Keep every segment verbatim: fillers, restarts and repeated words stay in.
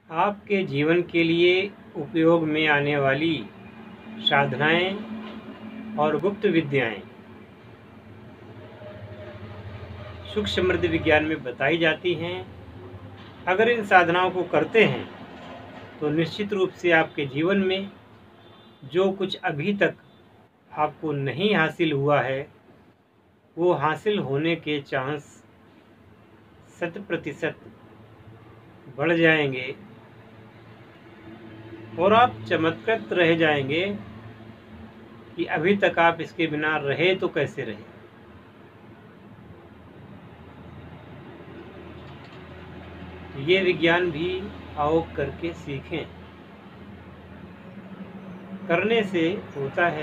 आपके जीवन के लिए उपयोग में आने वाली साधनाएं और गुप्त विद्याएं सुख समृद्धि विज्ञान में बताई जाती हैं। अगर इन साधनाओं को करते हैं तो निश्चित रूप से आपके जीवन में जो कुछ अभी तक आपको नहीं हासिल हुआ है वो हासिल होने के चांस शत प्रतिशत बढ़ जाएंगे और आप चमत्कृत रह जाएंगे कि अभी तक आप इसके बिना रहे तो कैसे रहे। ये विज्ञान भी आओ करके सीखें। करने से होता है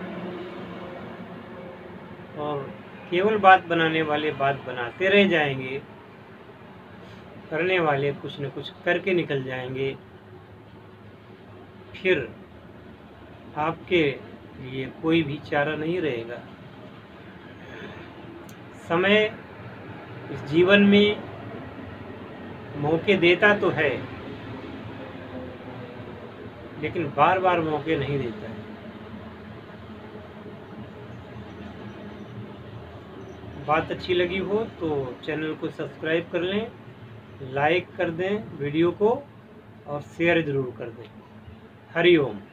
और केवल बात बनाने वाले बात बनाते रह जाएंगे, करने वाले कुछ न कुछ करके निकल जाएंगे। फिर आपके लिए कोई भी चारा नहीं रहेगा। समय इस जीवन में मौके देता तो है लेकिन बार बार मौके नहीं देता है। बात अच्छी लगी हो तो चैनल को सब्सक्राइब कर लें, लाइक कर दें वीडियो को और शेयर ज़रूर कर दें। हरि ओम।